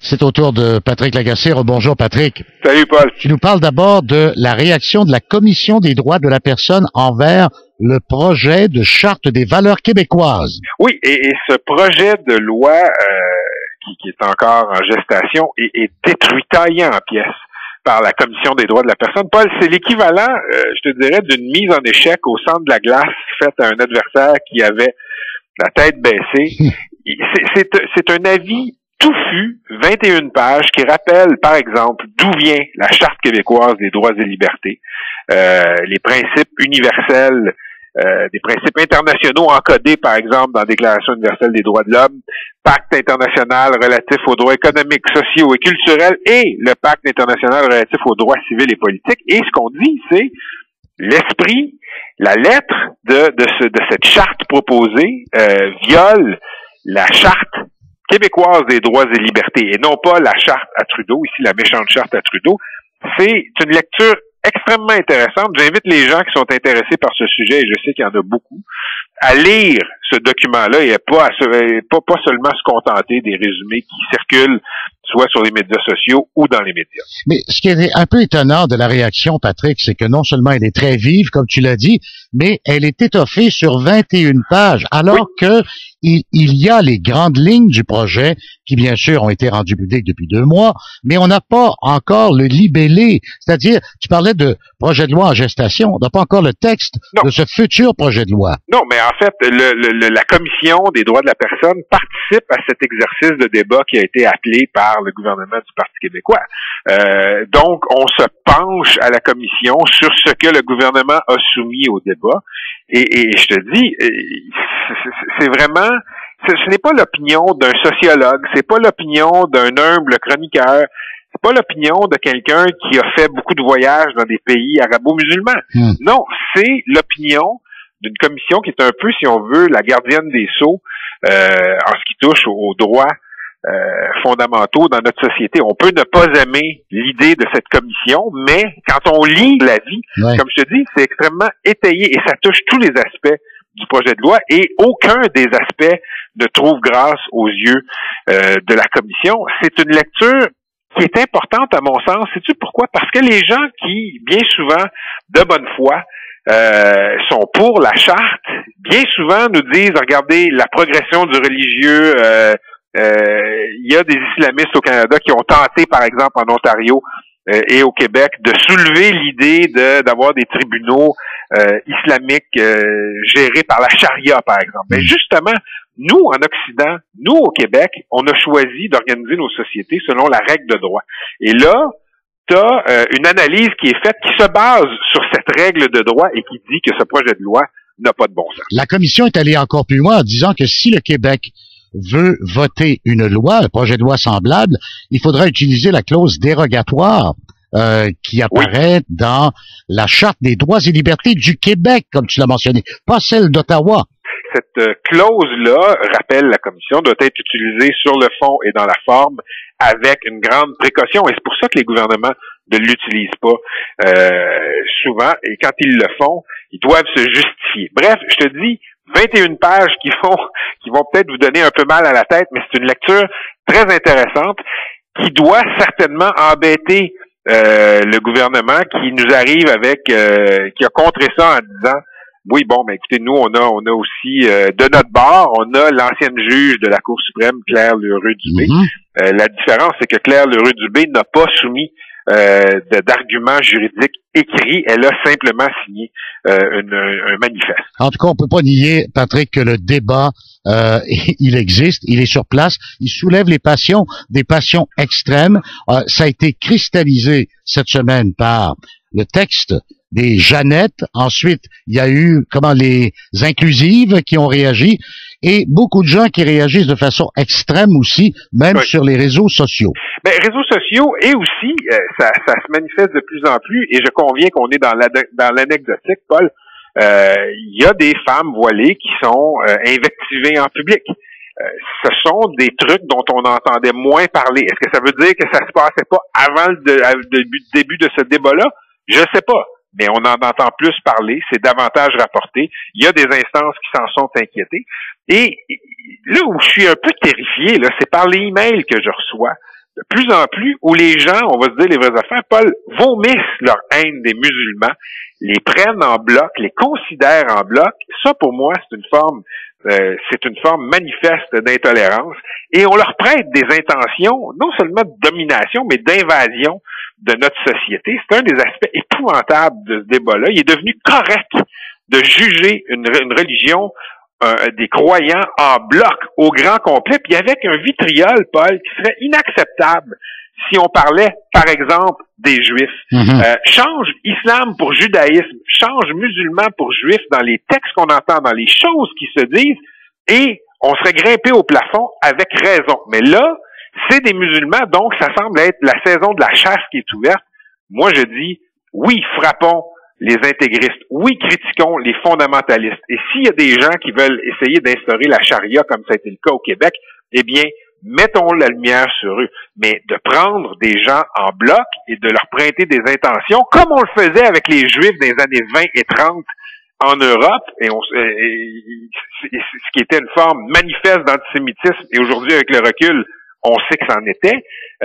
C'est au tour de Patrick Lagacé. Bonjour Patrick. Salut Paul. Tu nous parles d'abord de la réaction de la Commission des droits de la personne envers le projet de charte des valeurs québécoises. Oui, et ce projet de loi qui est encore en gestation est détruit, taillé en pièces par la Commission des droits de la personne. Paul, c'est l'équivalent, je te dirais, d'une mise en échec au centre de la glace faite à un adversaire qui avait la tête baissée. C'est un avis touffu, 21 pages, qui rappelle, par exemple, d'où vient la Charte québécoise des droits et libertés, les principes universels, des principes internationaux encodés, par exemple, dans la Déclaration universelle des droits de l'homme, Pacte international relatif aux droits économiques, sociaux et culturels et le Pacte international relatif aux droits civils et politiques. Et ce qu'on dit, c'est l'esprit, la lettre de cette charte proposée viole la Charte québécoise des droits et libertés, et non pas la charte à Trudeau, ici la méchante charte à Trudeau. C'est une lecture extrêmement intéressante. J'invite les gens qui sont intéressés par ce sujet, et je sais qu'il y en a beaucoup, à lire ce document-là et pas seulement se contenter des résumés qui circulent soit sur les médias sociaux ou dans les médias. Mais ce qui est un peu étonnant de la réaction, Patrick, c'est que non seulement elle est très vive, comme tu l'as dit, mais elle est étoffée sur 21 pages, alors que il y a les grandes lignes du projet qui, bien sûr, ont été rendues publiques depuis 2 mois, mais on n'a pas encore le libellé. C'est-à-dire, tu parlais de projet de loi en gestation, on n'a pas encore le texte de ce futur projet de loi. Non, mais en fait, la Commission des droits de la personne participe à cet exercice de débat qui a été appelé par le gouvernement du Parti québécois. Donc, on se penche à la Commission sur ce que le gouvernement a soumis au débat. Et je te dis, c'est vraiment, ce n'est pas l'opinion d'un sociologue, c'est pas l'opinion d'un humble chroniqueur, c'est pas l'opinion de quelqu'un qui a fait beaucoup de voyages dans des pays arabo-musulmans. Non, c'est l'opinion d'une commission qui est un peu, si on veut, la gardienne des sceaux en ce qui touche aux droits fondamentaux dans notre société. On peut ne pas aimer l'idée de cette commission, mais quand on lit l'avis, comme je te dis, c'est extrêmement étayé et ça touche tous les aspects du projet de loi et aucun des aspects ne trouve grâce aux yeux de la commission. C'est une lecture qui est importante à mon sens. Sais-tu pourquoi? Parce que les gens qui, bien souvent, de bonne foi, sont pour la charte, bien souvent nous disent, regardez, la progression du religieux, il y a des islamistes au Canada qui ont tenté, par exemple, en Ontario et au Québec, de soulever l'idée d'avoir des tribunaux islamiques gérés par la charia, par exemple. Mais justement, nous, en Occident, nous, au Québec, on a choisi d'organiser nos sociétés selon la règle de droit. Et là, tu as une analyse qui est faite qui se base sur cette règle de droit et qui dit que ce projet de loi n'a pas de bon sens. La Commission est allée encore plus loin en disant que si le Québec veut voter une loi, un projet de loi semblable, il faudra utiliser la clause dérogatoire qui apparaît dans la Charte des droits et libertés du Québec, comme tu l'as mentionné, pas celle d'Ottawa. Cette clause-là, rappelle la Commission, doit être utilisée sur le fond et dans la forme avec une grande précaution. Et c'est pour ça que les gouvernements ne l'utilisent pas souvent. Et quand ils le font, ils doivent se justifier. Bref, je te dis, 21 pages qui vont peut-être vous donner un peu mal à la tête, mais c'est une lecture très intéressante qui doit certainement embêter le gouvernement qui nous arrive avec, qui a contré ça en disant, oui, bon, ben écoutez, nous, on a aussi, de notre bord, on a l'ancienne juge de la Cour suprême, Claire Lheureux-Dubé. La différence, c'est que Claire Lheureux-Dubé n'a pas soumis d'arguments juridiques écrits, elle a simplement signé un manifeste. En tout cas, on peut pas nier, Patrick, que le débat, il existe, il est sur place, il soulève les passions, des passions extrêmes. Ça a été cristallisé cette semaine par le texte des Jeannettes. Ensuite, il y a eu les inclusives qui ont réagi et beaucoup de gens qui réagissent de façon extrême aussi, même sur les réseaux sociaux. Ben, réseaux sociaux et aussi, ça se manifeste de plus en plus et je conviens qu'on est dans l'anecdotique, Paul. Il y a des femmes voilées qui sont invectivées en public. Ce sont des trucs dont on entendait moins parler. Est-ce que ça veut dire que ça se passait pas avant le début de ce débat-là? Je sais pas. Mais on en entend plus parler, c'est davantage rapporté. Il y a des instances qui s'en sont inquiétées. Et là où je suis un peu terrifié, là, c'est par les emails que je reçois de plus en plus où les gens, on va se dire les vraies affaires, Paul, vomissent leur haine des musulmans, les prennent en bloc, les considèrent en bloc. Ça, pour moi, c'est une forme manifeste d'intolérance. Et on leur prête des intentions, non seulement de domination, mais d'invasion de notre société. C'est un des aspects épouvantables de ce débat-là. Il est devenu correct de juger une religion, des croyants en bloc au grand complet, puis avec un vitriol, Paul, qui serait inacceptable si on parlait, par exemple, des Juifs. Change islam pour judaïsme, change musulman pour juif dans les textes qu'on entend, dans les choses qui se disent, et on serait grimpé au plafond avec raison. Mais là, c'est des musulmans, donc ça semble être la saison de la chasse qui est ouverte. Moi, je dis, oui, frappons les intégristes. Oui, critiquons les fondamentalistes. Et s'il y a des gens qui veulent essayer d'instaurer la charia, comme ça a été le cas au Québec, eh bien, mettons la lumière sur eux. Mais de prendre des gens en bloc et de leur prêter des intentions, comme on le faisait avec les Juifs des années 20 et 30 en Europe, ce qui était une forme manifeste d'antisémitisme, et aujourd'hui, avec le recul, on sait que c'en était,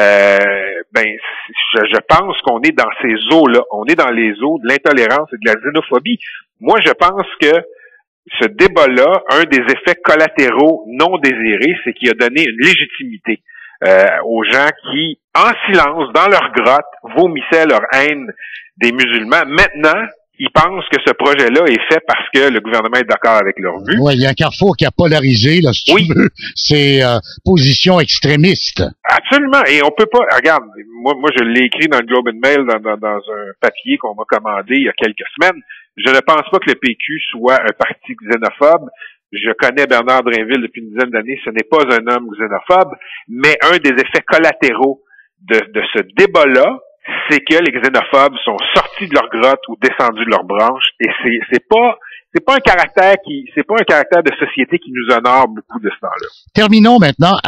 je pense qu'on est dans ces eaux-là. On est dans les eaux de l'intolérance et de la xénophobie. Moi, je pense que ce débat-là, un des effets collatéraux non désirés, c'est qu'il a donné une légitimité aux gens qui, en silence, dans leur grotte, vomissaient leur haine des musulmans. Maintenant, ils pensent que ce projet-là est fait parce que le gouvernement est d'accord avec leur vue. Oui, il y a un carrefour qui a polarisé, là, si tu veux, ces positions extrémistes. Absolument. Et on peut pas, regarde, moi je l'ai écrit dans le Globe and Mail, dans un papier qu'on m'a commandé il y a quelques semaines. Je ne pense pas que le PQ soit un parti xénophobe. Je connais Bernard Drinville depuis une dizaine d'années. Ce n'est pas un homme xénophobe, mais un des effets collatéraux de ce débat-là, c'est que les xénophobes sont sortis de leur grotte ou descendus de leurs branches, et c'est pas un caractère de société qui nous honore beaucoup de ce temps-là. Terminons maintenant